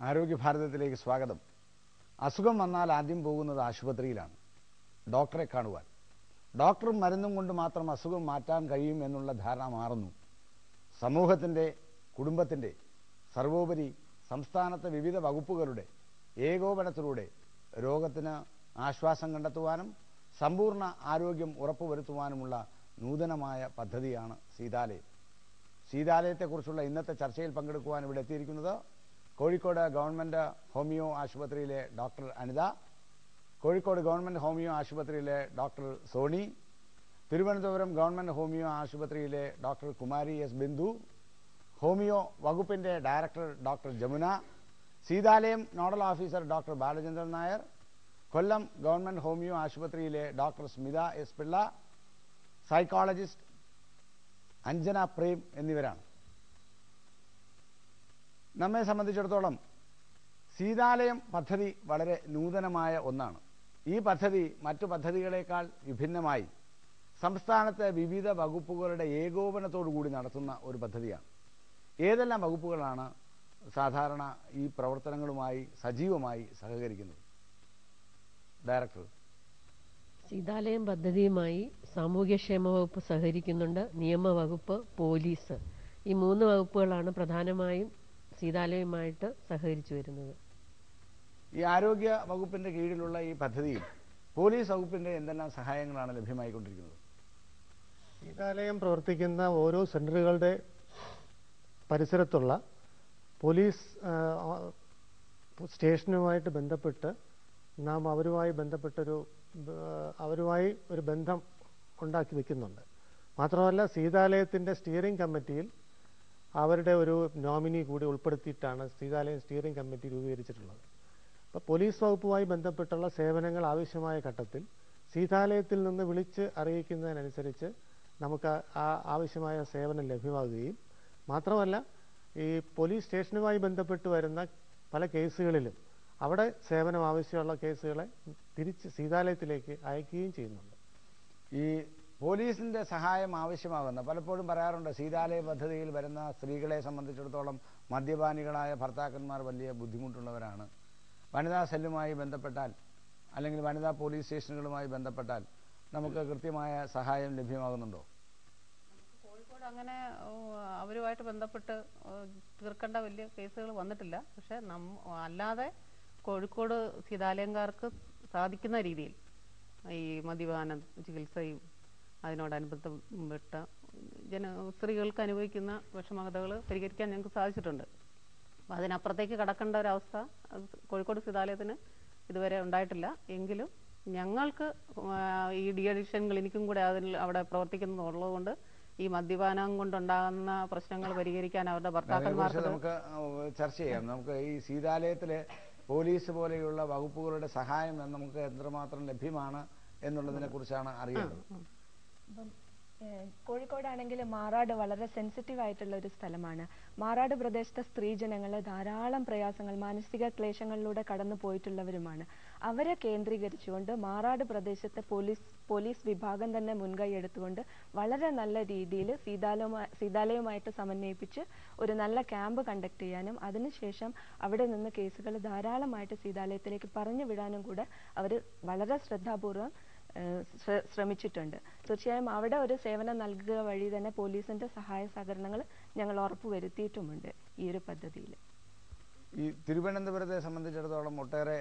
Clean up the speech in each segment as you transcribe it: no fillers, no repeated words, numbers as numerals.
ആരോഗ്യ ഭാരതത്തിലേക്ക് സ്വാഗതം. അസുഖം വന്നാൽ ആദ്യം പോകുന്നത് ആശുപത്രിയിലാണ്, ഡോക്ടറെ കാണുവാൻ. ഡോക്ടറും മരുന്നും കൊണ്ട് മാത്രം അസുഖം മാറ്റാൻ കഴിയും എന്നുള്ള ധാരണ മാറുന്നു. സമൂഹത്തിൻ്റെ, കുടുംബത്തിൻ്റെ, സർവോപരി സംസ്ഥാനത്തെ വിവിധ വകുപ്പുകളുടെ ഏകോപനത്തിലൂടെ രോഗത്തിന് ആശ്വാസം കണ്ടെത്തുവാനും സമ്പൂർണ്ണ ആരോഗ്യം ഉറപ്പുവരുത്തുവാനുമുള്ള നൂതനമായ പദ്ധതിയാണ് സീതാലയം. സീതാലയത്തെക്കുറിച്ചുള്ള ഇന്നത്തെ ചർച്ചയിൽ പങ്കെടുക്കുവാൻ ഇവിടെ എത്തിയിരിക്കുന്നത് കോഴിക്കോട് ഗവൺമെൻറ് ഹോമിയോ ആശുപത്രിയിലെ doctor Anitha, Kozhikode government homeo ആശുപത്രിയിലെ doctor Soni, Thiruvananthapuram government homeo ആശുപത്രിയിലെ doctor Kumari S Bindu, homeo വകുപ്പിൻ്റെ director doctor Jamuna, Seethalayam nodal officer doctor Balachandran Nair, Kollam government homeo ആശുപത്രിയിലെ doctor Smitha S Pillai, psychologist Anjana Prem എന്നിവരാണ്. നമ്മെ സംബന്ധിച്ചിടത്തോളം സീതാലയം പദ്ധതി വളരെ നൂതനമായ ഒന്നാണ്. ഈ പദ്ധതി മറ്റു പദ്ധതികളേക്കാൾ വിഭിന്നമായി സംസ്ഥാനത്തെ വിവിധ വകുപ്പുകളുടെ ഏകോപനത്തോടുകൂടി നടത്തുന്ന ഒരു പദ്ധതിയാണ്. ഏതെല്ലാം വകുപ്പുകളാണ് സാധാരണ ഈ പ്രവർത്തനങ്ങളുമായി സജീവമായി സഹകരിക്കുന്നത്? ഡയറക്ടർ. സീതാലയം പദ്ധതിയുമായി സാമൂഹ്യക്ഷേമ വകുപ്പ് സഹകരിക്കുന്നുണ്ട്, നിയമവകുപ്പ്, പോലീസ്. ഈ 3 വകുപ്പുകളാണ് പ്രധാനമായും സീതാലയവുമായിട്ട് സഹകരിച്ചു വരുന്നത്. ഈ ആരോഗ്യ വകുപ്പിൻ്റെ കീഴിലുള്ള ഈ പദ്ധതിയിൽ പോലീസ് വകുപ്പിൻ്റെ എന്തെല്ലാം സഹായങ്ങളാണ് ലഭ്യമായിക്കൊണ്ടിരിക്കുന്നത്? സീതാലയം പ്രവർത്തിക്കുന്ന ഓരോ സെൻ്ററുകളുടെ പരിസരത്തുള്ള പോലീസ് സ്റ്റേഷനുമായിട്ട് ബന്ധപ്പെട്ട് നാം അവരുമായി ഒരു ബന്ധം ഉണ്ടാക്കി വെക്കുന്നുണ്ട്. മാത്രമല്ല, സീതാലയത്തിൻ്റെ സ്റ്റിയറിംഗ് കമ്മിറ്റിയിൽ അവരുടെ ഒരു നോമിനി കൂടി ഉൾപ്പെടുത്തിയിട്ടാണ് സീതാലയം സ്റ്റിയറിംഗ് കമ്മിറ്റി രൂപീകരിച്ചിട്ടുള്ളത്. അപ്പോൾ പോലീസ് വകുപ്പുമായി ബന്ധപ്പെട്ടുള്ള സേവനങ്ങൾ ആവശ്യമായ ഘട്ടത്തിൽ സീതാലയത്തിൽ നിന്ന് വിളിച്ച് അറിയിക്കുന്നതിനനുസരിച്ച് നമുക്ക് ആ ആവശ്യമായ സേവനം ലഭ്യമാകുകയും, മാത്രമല്ല ഈ പോലീസ് സ്റ്റേഷനുമായി ബന്ധപ്പെട്ട് വരുന്ന പല കേസുകളിലും അവിടെ സേവനം ആവശ്യമുള്ള കേസുകളെ തിരിച്ച് സീതാലയത്തിലേക്ക് അയക്കുകയും ചെയ്യുന്നുണ്ട്. ഈ പോലീസിൻ്റെ സഹായം ആവശ്യമാകുന്ന പലപ്പോഴും പറയാറുണ്ട്, സീതാലയ പദ്ധതിയിൽ വരുന്ന സ്ത്രീകളെ സംബന്ധിച്ചിടത്തോളം മദ്യപാനികളായ ഭർത്താക്കന്മാർ വലിയ ബുദ്ധിമുട്ടുള്ളവരാണ്. വനിതാ സെല്ലുമായി ബന്ധപ്പെട്ടാൽ അല്ലെങ്കിൽ വനിതാ പോലീസ് സ്റ്റേഷനുകളുമായി ബന്ധപ്പെട്ടാൽ നമുക്ക് കൃത്യമായ സഹായം ലഭ്യമാകുന്നുണ്ടോ? കോഴിക്കോട് അങ്ങനെ അവരുമായിട്ട് ബന്ധപ്പെട്ട് തീർക്കേണ്ട വലിയ കേസുകൾ വന്നിട്ടില്ല. പക്ഷെ അല്ലാതെ കോഴിക്കോട് സീതാലയംകാർക്ക് സാധിക്കുന്ന രീതിയിൽ ഈ മദ്യപാന ചികിത്സയും അതിനോടനുബന്ധപ്പെട്ട സ്ത്രീകൾക്ക് അനുഭവിക്കുന്ന വിഷമതകൾ പരിഹരിക്കാൻ ഞങ്ങൾക്ക് സാധിച്ചിട്ടുണ്ട്. അപ്പോൾ അതിനപ്പുറത്തേക്ക് കടക്കേണ്ട ഒരവസ്ഥ കോഴിക്കോട് സീതാലയത്തിന് ഇതുവരെ ഉണ്ടായിട്ടില്ല. എങ്കിലും ഞങ്ങൾക്ക് ഈ ഡി അഡിക്ഷൻ ക്ലിനിക്കും കൂടെ അവിടെ പ്രവർത്തിക്കുന്നുള്ളതുകൊണ്ട് ഈ മദ്യപാനം കൊണ്ടുണ്ടാകുന്ന പ്രശ്നങ്ങൾ പരിഹരിക്കാൻ അവരുടെ ഭർത്താക്കന്മാർക്ക് നമുക്ക് ചർച്ച ചെയ്യാം. നമുക്ക് ഈ സീതാലയത്തിലെ പോലീസ് പോലെയുള്ള വകുപ്പുകളുടെ സഹായം നമുക്ക് എത്രമാത്രം ലഭ്യമാണ് എന്നുള്ളതിനെ കുറിച്ചാണ് അറിയേണ്ടത്. കോഴിക്കോടാണെങ്കിൽ മാറാട് വളരെ സെൻസിറ്റീവ് ആയിട്ടുള്ള ഒരു സ്ഥലമാണ്. മാറാട് പ്രദേശത്തെ സ്ത്രീജനങ്ങൾ ധാരാളം പ്രയാസങ്ങൾ, മാനസിക ക്ലേശങ്ങളിലൂടെ കടന്നു പോയിട്ടുള്ളവരുമാണ്. അവരെ കേന്ദ്രീകരിച്ചുകൊണ്ട് മാറാട് പ്രദേശത്തെ പോലീസ് വിഭാഗം തന്നെ മുൻകൈ എടുത്തുകൊണ്ട് വളരെ നല്ല രീതിയിൽ സീതാലയവുമായിട്ട് സമന്വയിപ്പിച്ച് ഒരു നല്ല ക്യാമ്പ് കണ്ടക്ട് ചെയ്യാനും അതിനുശേഷം അവിടെ നിന്ന് കേസുകൾ ധാരാളമായിട്ട് സീതാലയത്തിലേക്ക് പറഞ്ഞു വിടാനും കൂടെ അവർ വളരെ ശ്രദ്ധാപൂർവം ശ്രമിച്ചിട്ടുണ്ട്. തീർച്ചയായും അവിടെ ഒരു സേവനം നൽകുക വഴി തന്നെ പോലീസിന്റെ സഹായ സഹകരണങ്ങൾ ഞങ്ങൾ ഉറപ്പുവരുത്തിയിട്ടുമുണ്ട് ഈ ഒരു പദ്ധതിയിൽ. ഈ തിരുവനന്തപുരത്തെ സംബന്ധിച്ചിടത്തോളം ഒട്ടേറെ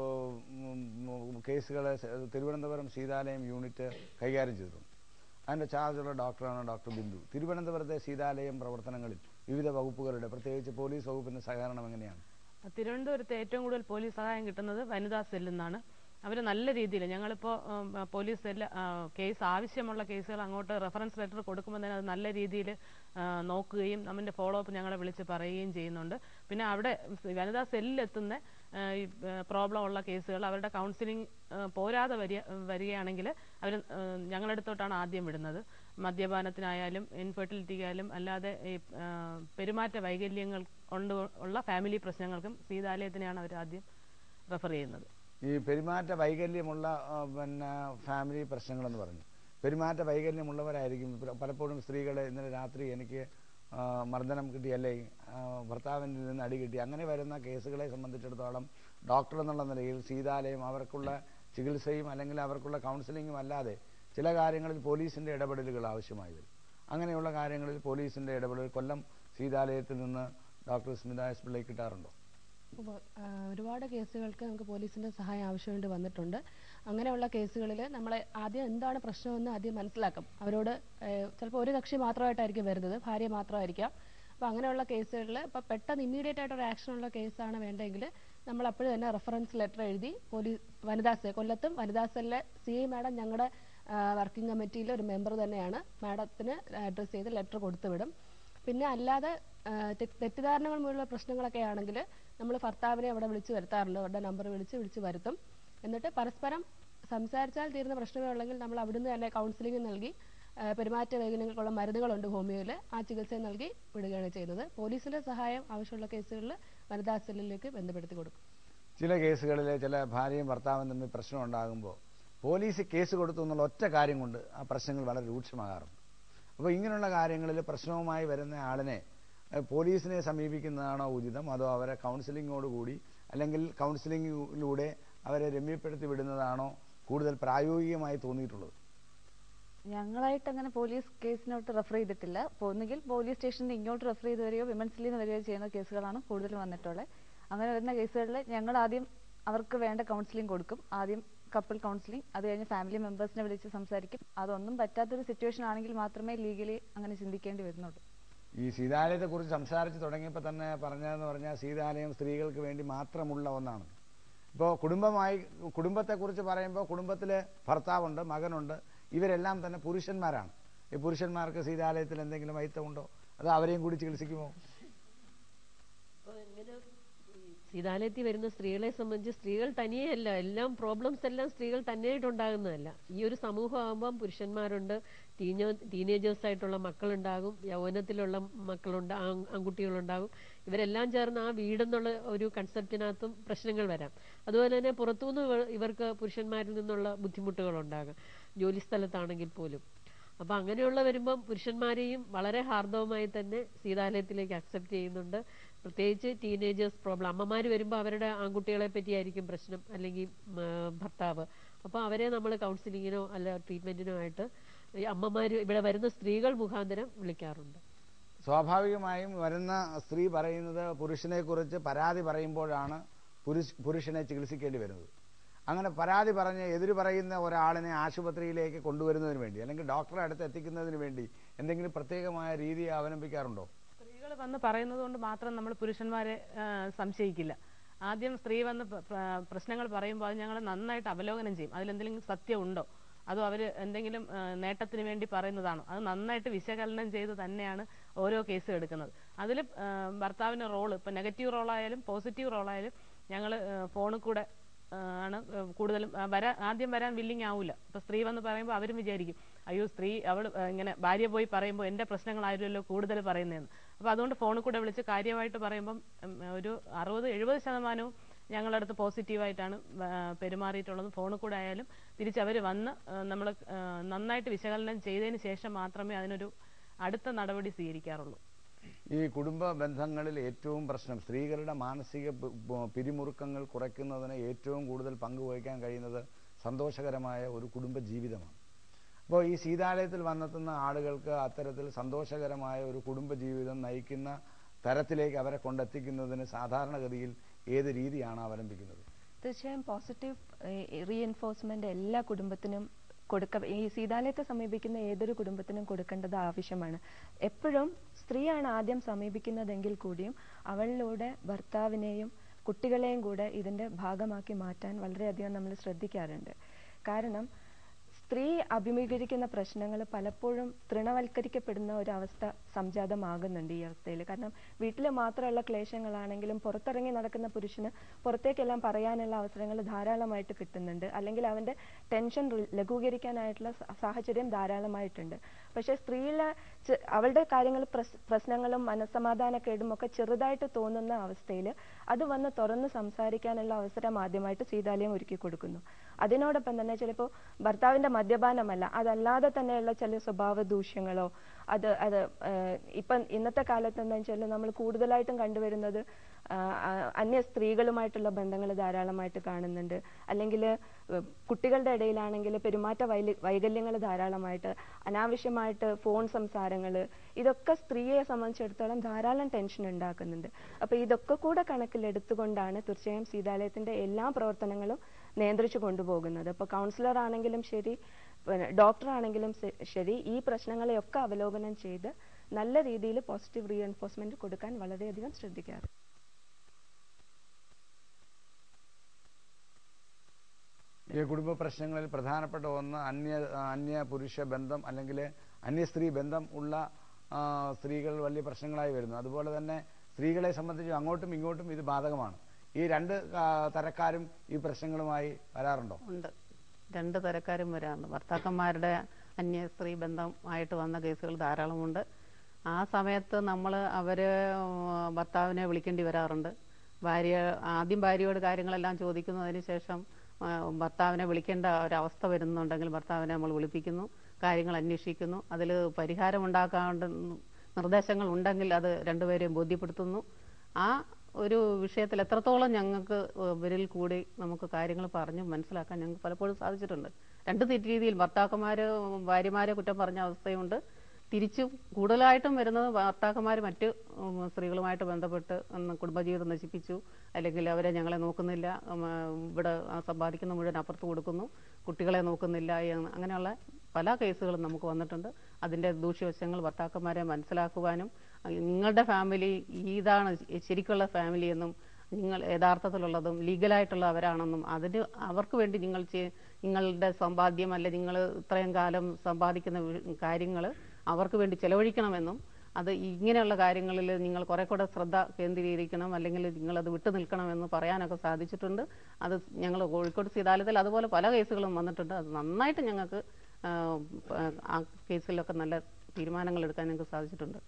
കേസുകൾ തിരുവനന്തപുരം സീതാലയം യൂണിറ്റ് കൈകാര്യം ചെയ്തിട്ടുണ്ട്. അതിൻ്റെ ചാർജുള്ള ഡോക്ടറാണ് ഡോക്ടർ ബിന്ദു. തിരുവനന്തപുരത്തെ സീതാലയം പ്രവർത്തനങ്ങളിൽ വിവിധ വകുപ്പുകളുടെ, പ്രത്യേകിച്ച് പോലീസ് വകുപ്പിന്റെ സഹകരണം എങ്ങനെയാണ്? തിരുവനന്തപുരത്ത് ഏറ്റവും കൂടുതൽ പോലീസ് സഹായം കിട്ടുന്നത് വനിതാ സെല്ലിൽ നിന്നാണ്. അവർ നല്ല രീതിയിൽ, ഞങ്ങളിപ്പോൾ പോലീസ് സെല്ല് കേസ് ആവശ്യമുള്ള കേസുകൾ അങ്ങോട്ട് റെഫറൻസ് ലെറ്റർ കൊടുക്കുമ്പോൾ തന്നെ അത് നല്ല രീതിയിൽ നോക്കുകയും നമ്മുടെ ഫോളോ അപ്പ് ഞങ്ങളെ വിളിച്ച് പറയുകയും ചെയ്യുന്നുണ്ട്. പിന്നെ അവിടെ വനിതാ സെല്ലിലെത്തുന്ന ഈ പ്രോബ്ലം ഉള്ള കേസുകൾ അവരുടെ കൗൺസിലിംഗ് പോരാതെ വരികയാണെങ്കിൽ അവർ ഞങ്ങളടുത്തോട്ടാണ് ആദ്യം വിടുന്നത്. മദ്യപാനത്തിനായാലും ഇൻഫെർട്ടിലിറ്റിക്കായാലും അല്ലാതെ ഈ പെരുമാറ്റ വൈകല്യങ്ങൾ ഉള്ള ഫാമിലി പ്രശ്നങ്ങൾക്കും സീതാലയത്തിനെയാണ് അവർ ആദ്യം റെഫർ ചെയ്യുന്നത്. ഈ പെരുമാറ്റ വൈകല്യമുള്ള ഫാമിലി പ്രശ്നങ്ങളെന്ന് പറഞ്ഞു, പെരുമാറ്റ വൈകല്യമുള്ളവരായിരിക്കും പലപ്പോഴും സ്ത്രീകളെ. ഇന്നലെ രാത്രി എനിക്ക് മർദ്ദനം കിട്ടി, അല്ലെങ്കിൽ ഭർത്താവിൻ്റെ നിന്ന് അടി കിട്ടി, അങ്ങനെ വരുന്ന കേസുകളെ സംബന്ധിച്ചിടത്തോളം ഡോക്ടർ എന്നുള്ള നിലയിൽ സീതാലയം അവർക്കുള്ള ചികിത്സയും അല്ലെങ്കിൽ അവർക്കുള്ള കൗൺസിലിങ്ങും അല്ലാതെ ചില കാര്യങ്ങളിൽ പോലീസിൻ്റെ ഇടപെടലുകൾ ആവശ്യമായി വരും. അങ്ങനെയുള്ള കാര്യങ്ങളിൽ പോലീസിൻ്റെ ഇടപെടൽ കൊല്ലം സീതാലയത്തിൽ നിന്ന് ഡോക്ടർ സ്മിത എസ് പിള്ളയെ കിട്ടാറുണ്ടോ? ഒരുപാട് കേസുകൾക്ക് നമുക്ക് പോലീസിന്റെ സഹായം ആവശ്യമായിട്ട് വന്നിട്ടുണ്ട്. അങ്ങനെയുള്ള കേസുകളിൽ നമ്മൾ ആദ്യം എന്താണ് പ്രശ്നമെന്ന് ആദ്യം മനസ്സിലാക്കും. അവരോട് ചിലപ്പോൾ ഒരു കക്ഷി മാത്രമായിട്ടായിരിക്കും വരുന്നത്, ഭാര്യ മാത്രമായിരിക്കാം. അപ്പോൾ അങ്ങനെയുള്ള കേസുകളിൽ ഇപ്പോൾ പെട്ടെന്ന് ഇമ്മീഡിയറ്റ് ആയിട്ട് ഒരു ആക്ഷനുള്ള കേസാണ് വേണ്ടെങ്കിൽ നമ്മൾ അപ്പോഴും തന്നെ റെഫറൻസ് ലെറ്റർ എഴുതി പോലീസ് കൊല്ലത്തും വനിതാ സെല്ലിലെ CI മാഡം ഞങ്ങളുടെ വർക്കിംഗ് കമ്മിറ്റിയിലെ ഒരു മെമ്പർ തന്നെയാണ്. മാഡത്തിന് അഡ്രസ്സ് ചെയ്ത് ലെറ്റർ കൊടുത്തു വിടും. പിന്നെ അല്ലാതെ തെറ്റിദ്ധാരണകൾ മൂലമുള്ള പ്രശ്നങ്ങളൊക്കെ ആണെങ്കിൽ നമ്മൾ ഭർത്താവിനെ അവിടെ വിളിച്ച് വരുത്താറുണ്ട്. അവരുടെ നമ്പർ വിളിച്ച് വരുത്തും. എന്നിട്ട് പരസ്പരം സംസാരിച്ചാൽ തീരുന്ന പ്രശ്നമേ ഉള്ളെങ്കിൽ നമ്മൾ അവിടുന്ന് തന്നെ കൗൺസിലിംഗ് നൽകി പെരുമാറ്റ വൈകല്യങ്ങൾക്കുള്ള മരുന്നുകളുണ്ട് ഹോമിയോയിൽ, ആ ചികിത്സ നൽകി വിടുകയാണ് ചെയ്യുന്നത്. പോലീസിന്റെ സഹായം ആവശ്യമുള്ള കേസുകളിൽ വനിതാ സെല്ലിലേക്ക് ബന്ധപ്പെടുത്തി കൊടുക്കും. ചില കേസുകളിൽ ചില ഭാര്യയും ഭർത്താവും തമ്മിൽ പ്രശ്നം ഉണ്ടാകുമ്പോൾ പോലീസ് കേസ് കൊടുത്തു എന്നുള്ള ഒറ്റ കാര്യം കൊണ്ട് ആ പ്രശ്നങ്ങൾ വളരെ രൂക്ഷമാകാറുണ്ട്. അപ്പോൾ ഇങ്ങനെയുള്ള കാര്യങ്ങളിൽ പ്രശ്നവുമായി വരുന്ന ആളിനെ പോലീസിനെ സമീപിക്കുന്നതാണോ ഉചിതം, അതോ അവരെ കൗൺസിലിങ്ങോടുകൂടി അല്ലെങ്കിൽ കൗൺസിലിങ്ങിലൂടെ അവരെ രമ്യപ്പെടുത്തി വിടുന്നതാണോ കൂടുതൽ പ്രായോഗികമായി തോന്നിയിട്ടുള്ളത്? ഞങ്ങളായിട്ട് അങ്ങനെ പോലീസ് കേസിനോട്ട് റെഫർ ചെയ്തിട്ടില്ല. ഒന്നുകിൽ പോലീസ് സ്റ്റേഷനിൽ ഇങ്ങോട്ട് റെഫർ ചെയ്ത് വരികയോ വിമൻസിൽ നിന്ന് വരികയോ ചെയ്യുന്ന കേസുകളാണ് കൂടുതലും വന്നിട്ടുള്ളത്. അങ്ങനെ വരുന്ന കേസുകളിൽ ഞങ്ങൾ ആദ്യം അവർക്ക് വേണ്ട കൗൺസിലിംഗ് കൊടുക്കും. ആദ്യം കപ്പിൾ കൗൺസിലിംഗ്, അത് കഴിഞ്ഞ് ഫാമിലി മെമ്പേഴ്സിനെ വിളിച്ച് സംസാരിക്കും. അതൊന്നും പറ്റാത്തൊരു സിറ്റുവേഷൻ ആണെങ്കിൽ മാത്രമേ ലീഗലി അങ്ങനെ ചിന്തിക്കേണ്ടി വരുന്നുള്ളൂ. ഈ സീതാലയത്തെക്കുറിച്ച് സംസാരിച്ച് തുടങ്ങിയപ്പോൾ തന്നെ പറഞ്ഞതെന്ന് പറഞ്ഞാൽ സീതാലയം സ്ത്രീകൾക്ക് വേണ്ടി മാത്രമുള്ള ഒന്നാണ്. ഇപ്പോൾ കുടുംബത്തെക്കുറിച്ച് പറയുമ്പോൾ കുടുംബത്തിൽ ഭർത്താവുണ്ട്, മകനുണ്ട്, ഇവരെല്ലാം തന്നെ പുരുഷന്മാരാണ്. ഈ പുരുഷന്മാർക്ക് സീതാലയത്തിൽ എന്തെങ്കിലും വൈത്തമുണ്ടോ, അതോ അവരെയും കൂടി ചികിത്സിക്കുമോ? സീതാലയത്തിൽ വരുന്ന സ്ത്രീകളെ സംബന്ധിച്ച് സ്ത്രീകൾ തനിയെയല്ല, എല്ലാം പ്രോബ്ലംസ് എല്ലാം സ്ത്രീകൾ തന്നെയായിട്ടുണ്ടാകുന്നതല്ല. ഈ ഒരു സമൂഹമാകുമ്പം പുരുഷന്മാരുണ്ട്, ടീനേജേഴ്സ് ആയിട്ടുള്ള മക്കളുണ്ടാകും, യൗവനത്തിലുള്ള മക്കളുണ്ട്, ആൺകുട്ടികളുണ്ടാകും. ഇവരെല്ലാം ചേർന്ന് ആ വീടെന്നുള്ള ഒരു കൺസെപ്റ്റിനകത്തും പ്രശ്നങ്ങൾ വരാം. അതുപോലെ തന്നെ പുറത്തുനിന്ന് ഇവർക്ക് പുരുഷന്മാരിൽ നിന്നുള്ള ബുദ്ധിമുട്ടുകൾ ഉണ്ടാകാം, ജോലി സ്ഥലത്താണെങ്കിൽ പോലും. അപ്പം അങ്ങനെയുള്ള വരുമ്പം പുരുഷന്മാരെയും വളരെ ഹാർദവമായി തന്നെ സീതാലയത്തിലേക്ക് അക്സെപ്റ്റ് ചെയ്യുന്നുണ്ട്. പ്രത്യേകിച്ച് ടീനേജേഴ്സ് പ്രോബ്ലം, അമ്മമാർ വരുമ്പോൾ അവരുടെ ആൺകുട്ടികളെ പറ്റിയായിരിക്കും പ്രശ്നം, അല്ലെങ്കിൽ ഭർത്താവ്. അപ്പോൾ അവരെ നമ്മൾ കൗൺസിലിങ്ങിനോ അല്ല ട്രീറ്റ്മെൻറ്റിനോ ആയിട്ട് അമ്മമാർ ഇവിടെ വരുന്ന സ്ത്രീകൾ മുഖാന്തരം വിളിക്കാറുണ്ട്. സ്വാഭാവികമായും വരുന്ന സ്ത്രീ പറയുന്നത് പുരുഷനെക്കുറിച്ച് പരാതി പറയുമ്പോഴാണ് പുരുഷനെ ചികിത്സിക്കേണ്ടി വരുന്നത്. അങ്ങനെ പരാതി പറഞ്ഞ് എതിര് പറയുന്ന ഒരാളിനെ ആശുപത്രിയിലേക്ക് കൊണ്ടുവരുന്നതിന് വേണ്ടി അല്ലെങ്കിൽ ഡോക്ടറെ അടുത്ത് എത്തിക്കുന്നതിന് വേണ്ടി എന്തെങ്കിലും പ്രത്യേകമായ രീതി അവലംബിക്കാറുണ്ടോ? സ്ത്രീകൾ വന്ന് പറയുന്നത് കൊണ്ട് മാത്രം നമ്മൾ പുരുഷന്മാരെ സംശയിക്കില്ല. ആദ്യം സ്ത്രീ വന്ന് പ്രശ്നങ്ങൾ പറയുമ്പോൾ അത് ഞങ്ങൾ നന്നായിട്ട് അവലോകനം ചെയ്യും. അതിലെന്തെങ്കിലും സത്യം ഉണ്ടോ, അതോ അവർ എന്തെങ്കിലും നേട്ടത്തിന് വേണ്ടി പറയുന്നതാണോ, അത് നന്നായിട്ട് വിശകലനം ചെയ്ത് തന്നെയാണ് ഓരോ കേസും എടുക്കുന്നത്. അതിൽ ഭർത്താവിൻ്റെ റോള് ഇപ്പോൾ നെഗറ്റീവ് റോളായാലും പോസിറ്റീവ് റോളായാലും ഞങ്ങൾ ഫോണിൽ കൂടെ ആണ് കൂടുതലും ആദ്യം വരാൻ വില്ലിങ് ആവില്ല. ഇപ്പോൾ സ്ത്രീ വന്ന് പറയുമ്പോൾ അവരും വിചാരിക്കും അയ്യോ സ്ത്രീ അവൾ ഇങ്ങനെ ഭാര്യ പോയി പറയുമ്പോൾ എൻ്റെ പ്രശ്നങ്ങളായിരുമല്ലോ കൂടുതൽ പറയുന്നതെന്ന്. അപ്പോൾ അതുകൊണ്ട് ഫോണിൽ കൂടെ വിളിച്ച് കാര്യമായിട്ട് പറയുമ്പം ഒരു 60-70% ഞങ്ങളടുത്ത് പോസിറ്റീവായിട്ടാണ് പെരുമാറിയിട്ടുള്ളത്. ഫോണിൽ കൂടെ ആയാലും തിരിച്ചവർ വന്ന് നമ്മൾ നന്നായിട്ട് വിശകലനം ചെയ്തതിന് ശേഷം മാത്രമേ അതിനൊരു അടുത്ത നടപടി സ്വീകരിക്കാറുള്ളൂ. ഈ കുടുംബ ബന്ധങ്ങളിൽ ഏറ്റവും പ്രശ്നം സ്ത്രീകളുടെ മാനസിക പിരിമുറുക്കങ്ങൾ കുറയ്ക്കുന്നതിന് ഏറ്റവും കൂടുതൽ പങ്കുവഹിക്കാൻ കഴിയുന്നത് സന്തോഷകരമായ ഒരു കുടുംബ ജീവിതമാണ്. അപ്പോൾ ഈ സീതാലയത്തിൽ വന്നെത്തുന്ന ആളുകൾക്ക് അത്തരത്തിൽ സന്തോഷകരമായ ഒരു കുടുംബ ജീവിതം നയിക്കുന്ന തരത്തിലേക്ക് അവരെ കൊണ്ടെത്തിക്കുന്നതിന് സാധാരണഗതിയിൽ ഏത് രീതിയാണ് അവലംബിക്കുന്നത്? തീർച്ചയായും പോസിറ്റീവ് റീഎൻഫോഴ്സ്മെന്റ് എല്ലാ കുടുംബത്തിനും ഈ സീതാലയത്തെ സമീപിക്കുന്ന ഏതൊരു കുടുംബത്തിനും കൊടുക്കേണ്ടത് ആവശ്യമാണ്. എപ്പോഴും സ്ത്രീയാണ് ആദ്യം സമീപിക്കുന്നതെങ്കിൽ കൂടിയും അവളിലൂടെ ഭർത്താവിനെയും കുട്ടികളെയും കൂടെ ഇതിന്റെ ഭാഗമാക്കി മാറ്റാൻ വളരെയധികം നമ്മൾ ശ്രദ്ധിക്കാറുണ്ട്. കാരണം സ്ത്രീ അഭിമുഖീകരിക്കുന്ന പ്രശ്നങ്ങൾ പലപ്പോഴും തൃണവൽക്കരിക്കപ്പെടുന്ന ഒരവസ്ഥ സംജാതമാകുന്നുണ്ട് ഈ അവസ്ഥയിൽ. കാരണം വീട്ടിൽ മാത്രമുള്ള ക്ലേശങ്ങളാണെങ്കിലും പുറത്തിറങ്ങി നടക്കുന്ന പുരുഷന് പുറത്തേക്കെല്ലാം പറയാനുള്ള അവസരങ്ങൾ ധാരാളമായിട്ട് കിട്ടുന്നുണ്ട്, അല്ലെങ്കിൽ അവന്റെ ടെൻഷൻ ലഘൂകരിക്കാനായിട്ടുള്ള സാഹചര്യം ധാരാളമായിട്ടുണ്ട്. പക്ഷെ സ്ത്രീയിലെ അവളുടെ കാര്യങ്ങൾ പ്രശ്നങ്ങളും മനസ്സമാധാനക്കേടും ഒക്കെ ചെറുതായിട്ട് തോന്നുന്ന അവസ്ഥയിൽ അത് വന്ന് തുറന്ന് സംസാരിക്കാനുള്ള അവസരം ആദ്യമായിട്ട് സീതാലയം ഒരുക്കി കൊടുക്കുന്നു. അതിനോടൊപ്പം തന്നെ ചിലപ്പോൾ ഭർത്താവിന്റെ മദ്യപാനമല്ല, അതല്ലാതെ തന്നെയുള്ള ചില സ്വഭാവ ദൂഷ്യങ്ങളോ അത് അത് ഇപ്പം ഇന്നത്തെ കാലത്ത് എന്താ വെച്ചാൽ നമ്മൾ കൂടുതലായിട്ടും കണ്ടുവരുന്നത് അന്യ സ്ത്രീകളുമായിട്ടുള്ള ബന്ധങ്ങൾ ധാരാളമായിട്ട് കാണുന്നുണ്ട്. അല്ലെങ്കിൽ കുട്ടികളുടെ ഇടയിലാണെങ്കിൽ പെരുമാറ്റ വൈകല്യങ്ങൾ ധാരാളമായിട്ട്, അനാവശ്യമായിട്ട് ഫോൺ സംസാരങ്ങൾ, ഇതൊക്കെ സ്ത്രീയെ സംബന്ധിച്ചിടത്തോളം ധാരാളം ടെൻഷൻ ഉണ്ടാക്കുന്നുണ്ട്. അപ്പോൾ ഇതൊക്കെ കൂടെ കണക്കിലെടുത്തുകൊണ്ടാണ് തീർച്ചയായും സീതാലയത്തിന്റെ എല്ലാ പ്രവർത്തനങ്ങളും നിയന്ത്രിച്ചു കൊണ്ടുപോകുന്നത്. അപ്പോൾ കൗൺസിലർ ആണെങ്കിലും ശരി, ഡോക്ടർ ആണെങ്കിലും ശരി, ഈ പ്രശ്നങ്ങളെയൊക്കെ അവലോകനം ചെയ്ത് നല്ല രീതിയിൽ പോസിറ്റീവ് റീഎൻഫോഴ്സ്മെന്റ് കൊടുക്കാൻ വളരെയധികം ശ്രദ്ധിക്കാറ്. ഈ കുടുംബ പ്രശ്നങ്ങളിൽ പ്രധാനപ്പെട്ട ഒന്ന് അന്യ പുരുഷ ബന്ധം അല്ലെങ്കിൽ അന്യ സ്ത്രീ ബന്ധം ഉള്ള സ്ത്രീകൾ വലിയ പ്രശ്നങ്ങളായി വരുന്നു. അതുപോലെ തന്നെ സ്ത്രീകളെ സംബന്ധിച്ച് അങ്ങോട്ടും ഇങ്ങോട്ടും ഇത് ബാധകമാണ്. ഈ രണ്ട് തരക്കാരും ഈ പ്രശ്നങ്ങളുമായി വരാറുണ്ടോ? ഉണ്ട്, രണ്ട് തരക്കാരും വരാറുണ്ട്. ഭർത്താക്കന്മാരുടെ അന്യ സ്ത്രീ ബന്ധമായിട്ട് വന്ന കേസുകൾ ധാരാളമുണ്ട്. ആ സമയത്ത് നമ്മൾ ഭർത്താവിനെ വിളിക്കേണ്ടി വരാറുണ്ട്. ആദ്യം ഭാര്യയോട് കാര്യങ്ങളെല്ലാം ചോദിക്കുന്നതിന് ശേഷം ഭർത്താവിനെ വിളിക്കേണ്ട ഒരവസ്ഥ വരുന്നുണ്ടെങ്കിൽ ഭർത്താവിനെ നമ്മൾ വിളിപ്പിക്കുന്നു, കാര്യങ്ങൾ അന്വേഷിക്കുന്നു. അതിൽ പരിഹാരമുണ്ടാക്കാണ്ട് നിർദ്ദേശങ്ങൾ ഉണ്ടെങ്കിൽ അത് രണ്ടുപേരെയും ബോധ്യപ്പെടുത്തുന്നു. ആ ഒരു വിഷയത്തിൽ എത്രത്തോളം ഞങ്ങൾക്ക് ഇവരിൽ കൂടി നമുക്ക് കാര്യങ്ങൾ പറഞ്ഞ് മനസ്സിലാക്കാൻ ഞങ്ങൾക്ക് പലപ്പോഴും സാധിച്ചിട്ടുണ്ട്. രണ്ട് രീതിയിൽ ഭർത്താക്കന്മാർ ഭാര്യമാരെ കുറ്റം പറഞ്ഞ അവസ്ഥയുണ്ട്. തിരിച്ചും കൂടുതലായിട്ടും വരുന്നത് ഭർത്താക്കന്മാർ മറ്റ് സ്ത്രീകളുമായിട്ട് ബന്ധപ്പെട്ട് കുടുംബജീവിതം നശിപ്പിച്ചു, അല്ലെങ്കിൽ അവരെ ഞങ്ങളെ നോക്കുന്നില്ല, ഇവിടെ സമ്പാദിക്കുന്ന മുഴുവൻ അപ്പുറത്ത് കൊടുക്കുന്നു, കുട്ടികളെ നോക്കുന്നില്ല, അങ്ങനെയുള്ള പല കേസുകളും നമുക്ക് വന്നിട്ടുണ്ട്. അതിൻ്റെ ദൂഷ്യവശങ്ങൾ ഭർത്താക്കന്മാരെ മനസ്സിലാക്കുവാനും നിങ്ങളുടെ ഫാമിലി ഇതാണ് ശരിക്കുള്ള ഫാമിലി എന്നും നിങ്ങൾ യഥാർത്ഥത്തിലുള്ളതും ലീഗലായിട്ടുള്ളവരാണെന്നും അതിന് അവർക്ക് വേണ്ടി നിങ്ങളുടെ സമ്പാദ്യം അല്ലെ നിങ്ങൾ ഇത്രയും കാലം സമ്പാദിക്കുന്ന കാര്യങ്ങൾ അവർക്ക് വേണ്ടി ചെലവഴിക്കണമെന്നും അത് ഇങ്ങനെയുള്ള കാര്യങ്ങളിൽ നിങ്ങൾ കുറെ കൂടെ ശ്രദ്ധ കേന്ദ്രീകരിക്കണം, അല്ലെങ്കിൽ നിങ്ങളത് വിട്ടു നിൽക്കണമെന്ന് പറയാനൊക്കെ സാധിച്ചിട്ടുണ്ട്. അത് ഞങ്ങൾ കോഴിക്കോട് സീതാലയത്തിൽ അതുപോലെ പല കേസുകളും വന്നിട്ടുണ്ട്. അത് നന്നായിട്ട് ഞങ്ങൾക്ക് ആ കേസിലൊക്കെ നല്ല തീരുമാനങ്ങൾ എടുക്കാൻ ഞങ്ങൾക്ക് സാധിച്ചിട്ടുണ്ട്.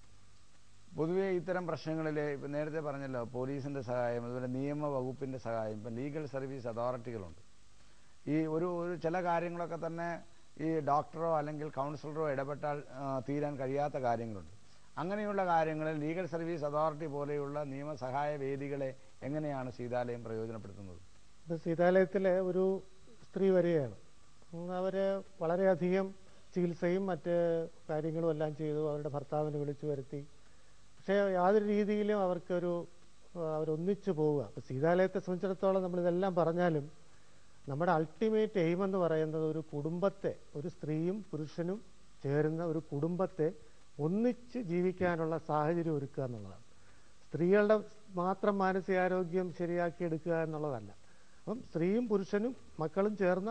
പൊതുവേ ഇത്തരം പ്രശ്നങ്ങളിൽ ഇപ്പം നേരത്തെ പറഞ്ഞല്ലോ, പോലീസിൻ്റെ സഹായം, അതുപോലെ നിയമവകുപ്പിൻ്റെ സഹായം, ഇപ്പം ലീഗൽ സർവീസ് അതോറിറ്റികളുണ്ട്. ഈ ഒരു ചില കാര്യങ്ങളൊക്കെ തന്നെ ഈ ഡോക്ടറോ അല്ലെങ്കിൽ കൗൺസിലറോ ഇടപെട്ടാൽ തീരാൻ കഴിയാത്ത കാര്യങ്ങളുണ്ട്. അങ്ങനെയുള്ള കാര്യങ്ങളിൽ ലീഗൽ സർവീസ് അതോറിറ്റി പോലെയുള്ള നിയമസഹായ വേദികളെ എങ്ങനെയാണ് സീതാലയം പ്രയോജനപ്പെടുത്തുന്നത്? സീതാലയത്തിലെ ഒരു സ്ത്രീ വരികയാണ്. അവർ വളരെയധികം ചികിത്സയും മറ്റ് കാര്യങ്ങളും എല്ലാം ചെയ്തു, അവരുടെ ഭർത്താവിനെ വിളിച്ചു വരുത്തി. പക്ഷേ യാതൊരു രീതിയിലും അവരൊന്നിച്ചു പോവുക. അപ്പോൾ സീതാലയത്തെ സംബന്ധിച്ചിടത്തോളം നമ്മളിതെല്ലാം പറഞ്ഞാലും നമ്മുടെ അൾട്ടിമേറ്റ് എയിം എന്ന് പറയുന്നത് ഒരു കുടുംബത്തെ, ഒരു സ്ത്രീയും പുരുഷനും ചേരുന്ന ഒരു കുടുംബത്തെ ഒന്നിച്ച് ജീവിക്കാനുള്ള സാഹചര്യം ഒരുക്കുക എന്നുള്ളതാണ്. സ്ത്രീകളുടെ മാത്രം മാനസികാരോഗ്യം ശരിയാക്കി എടുക്കുക എന്നുള്ളതല്ല. അപ്പം സ്ത്രീയും പുരുഷനും മക്കളും ചേർന്ന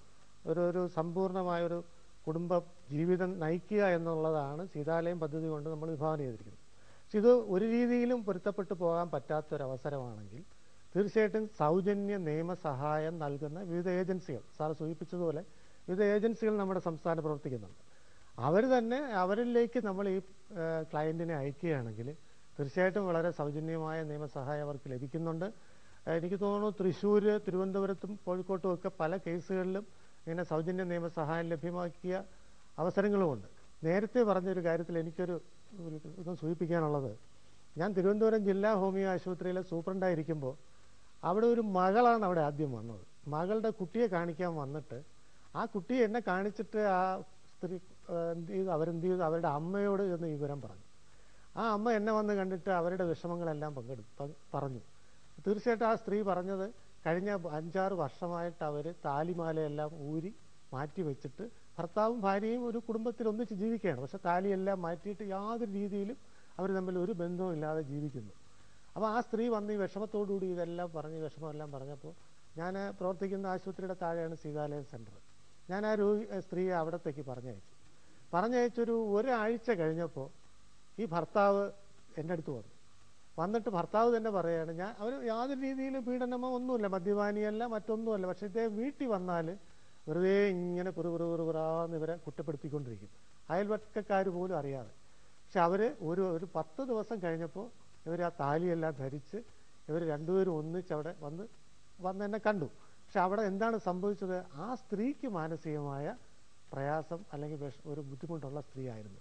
ഒരു സമ്പൂർണമായൊരു കുടുംബ ജീവിതം നയിക്കുക എന്നുള്ളതാണ് സീതാലയം പദ്ധതി കൊണ്ട് നമ്മൾ വിഭാവന ചെയ്തിരിക്കുന്നത്. പക്ഷെ ഇത് ഒരു രീതിയിലും പൊരുത്തപ്പെട്ടു പോകാൻ പറ്റാത്തൊരവസരമാണെങ്കിൽ തീർച്ചയായിട്ടും സൗജന്യ നിയമസഹായം നൽകുന്ന വിവിധ ഏജൻസികൾ, സാർ സൂചിപ്പിച്ചതുപോലെ വിവിധ ഏജൻസികൾ നമ്മുടെ സംസ്ഥാനം പ്രവർത്തിക്കുന്നുണ്ട്. അവർ തന്നെ അവരിലേക്ക് നമ്മൾ ഈ ക്ലയൻറ്റിനെ അയക്കുകയാണെങ്കിൽ തീർച്ചയായിട്ടും വളരെ സൗജന്യമായ നിയമസഹായം അവർക്ക് ലഭിക്കുന്നുണ്ട്. എനിക്ക് തോന്നുന്നു തൃശ്ശൂർ, തിരുവനന്തപുരത്തും കോഴിക്കോട്ടും ഒക്കെ പല കേസുകളിലും ഇങ്ങനെ സൗജന്യ നിയമസഹായം ലഭ്യമാക്കിയ അവസരങ്ങളുമുണ്ട്. നേരത്തെ പറഞ്ഞൊരു കാര്യത്തിൽ എനിക്കൊരു ഇതും സൂചിപ്പിക്കാനുള്ളത്, ഞാൻ തിരുവനന്തപുരം ജില്ലാ ഹോമിയോ ആശുപത്രിയിലെ സൂപ്രണ്ടായിരിക്കുമ്പോൾ അവിടെ ഒരു മകളാണ് അവിടെ ആദ്യം വന്നത്. മകളുടെ കുട്ടിയെ കാണിക്കാൻ വന്നിട്ട് ആ കുട്ടിയെ എന്നെ കാണിച്ചിട്ട് ആ സ്ത്രീ അവരെന്ത് ചെയ്തു, അവരുടെ അമ്മയോട് എന്ന് ഈ വിവരം പറഞ്ഞു. ആ അമ്മ എന്നെ വന്ന് കണ്ടിട്ട് അവരുടെ വിഷമങ്ങളെല്ലാം പറഞ്ഞു. തീർച്ചയായിട്ടും ആ സ്ത്രീ പറഞ്ഞത് കഴിഞ്ഞ 5-6 വർഷമായിട്ട് അവർ താലിമാലയെല്ലാം ഊരി മാറ്റി വെച്ചിട്ട് ഭർത്താവും ഭാര്യയും ഒരു കുടുംബത്തിൽ ഒന്നിച്ച് ജീവിക്കുകയാണ്. പക്ഷെ താലിയെല്ലാം മാറ്റിയിട്ട് യാതൊരു രീതിയിലും അവർ തമ്മിൽ ഒരു ബന്ധവും ഇല്ലാതെ ജീവിക്കുന്നു. അപ്പോൾ ആ സ്ത്രീ വന്ന് ഈ വിഷമത്തോടുകൂടി ഇതെല്ലാം പറഞ്ഞ് വിഷമമെല്ലാം പറഞ്ഞപ്പോൾ, ഞാൻ പ്രവർത്തിക്കുന്ന ആശുപത്രിയുടെ താഴെയാണ് സീതാലയം സെൻറ്റർ. ഞാൻ ആ സ്ത്രീയെ അവിടത്തേക്ക് പറഞ്ഞയച്ചൊരു ഒരാഴ്ച കഴിഞ്ഞപ്പോൾ ഈ ഭർത്താവ് എൻ്റെ അടുത്ത് വന്നിട്ട് ഭർത്താവ് തന്നെ പറയുകയാണ്, അവർ യാതൊരു രീതിയിലും പീഡനമോ ഒന്നുമില്ല, മദ്യപാനിയല്ല, മറ്റൊന്നുമല്ല. പക്ഷെ ഇദ്ദേഹം വീട്ടിൽ വന്നാൽ വെറുതെ ഇങ്ങനെ പുറപുറാന്ന് ഇവരെ കുറ്റപ്പെടുത്തിക്കൊണ്ടിരിക്കും, അയൽവക്കക്കാർ പോലും അറിയാതെ. പക്ഷെ അവർ ഒരു 10 ദിവസം കഴിഞ്ഞപ്പോൾ ഇവർ ആ താലിയെല്ലാം ധരിച്ച് ഇവർ രണ്ടുപേരും ഒന്നിച്ച് അവിടെ വന്ന് എന്നെ കണ്ടു. പക്ഷെ അവിടെ എന്താണ് സംഭവിച്ചത്, ആ സ്ത്രീക്ക് മാനസികമായ പ്രയാസം അല്ലെങ്കിൽ ഒരു ബുദ്ധിമുട്ടുള്ള സ്ത്രീ ആയിരുന്നു.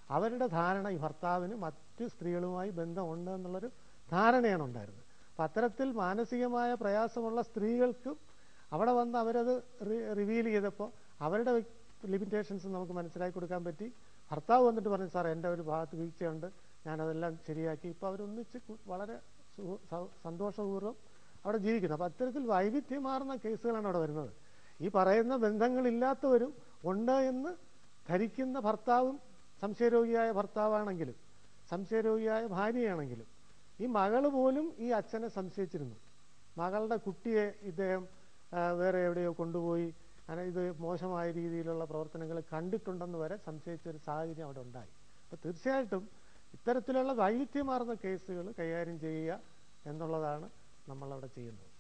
അവരുടെ ധാരണ ഈ ഭർത്താവിന് മറ്റ് സ്ത്രീകളുമായി ബന്ധമുണ്ട് എന്നുള്ളൊരു ധാരണയാണ് ഉണ്ടായിരുന്നത്. അപ്പം അത്തരത്തിൽ മാനസികമായ പ്രയാസമുള്ള സ്ത്രീകൾക്കും അവിടെ വന്ന് അവരത് റിവീൽ ചെയ്തപ്പോൾ അവരുടെ ലിമിറ്റേഷൻസ് നമുക്ക് മനസ്സിലാക്കി കൊടുക്കാൻ പറ്റി. ഭർത്താവ് വന്നിട്ട് പറഞ്ഞു, സാർ എൻ്റെ ഒരു ഭാഗത്ത് വീഴ്ചയുണ്ട്, ഞാനതെല്ലാം ശരിയാക്കി. ഇപ്പോൾ അവരൊന്നിച്ച് വളരെ സന്തോഷപൂർവ്വം അവിടെ ജീവിക്കുന്നു. അപ്പോൾ അത്തരത്തിൽ വൈവിധ്യമാർന്ന കേസുകളാണ് അവിടെ വരുന്നത്. ഈ പറയുന്ന ബന്ധങ്ങളില്ലാത്തവരും ഉണ്ട് എന്ന് ധരിക്കുന്ന ഭർത്താവും സംശയരോഗിയായ ഭർത്താവാണെങ്കിലും സംശയരോഗിയായ ഭാര്യയാണെങ്കിലും ഈ മകൾ പോലും ഈ അച്ഛനെ സംശയിച്ചിരുന്നു. മകളുടെ കുട്ടിയെ ഇദ്ദേഹം വേറെ എവിടെയോ കൊണ്ടുപോയി ഇത് മോശമായ രീതിയിലുള്ള പ്രവർത്തനങ്ങൾ കണ്ടിട്ടുണ്ടെന്ന് വരെ സംശയിച്ചൊരു സാഹചര്യം അവിടെ ഉണ്ടായി. അപ്പോൾ തീർച്ചയായിട്ടും ഇത്തരത്തിലുള്ള വൈവിധ്യമാർന്ന കേസുകൾ കൈകാര്യം ചെയ്യുക എന്നുള്ളതാണ് നമ്മളവിടെ ചെയ്യുന്നത്.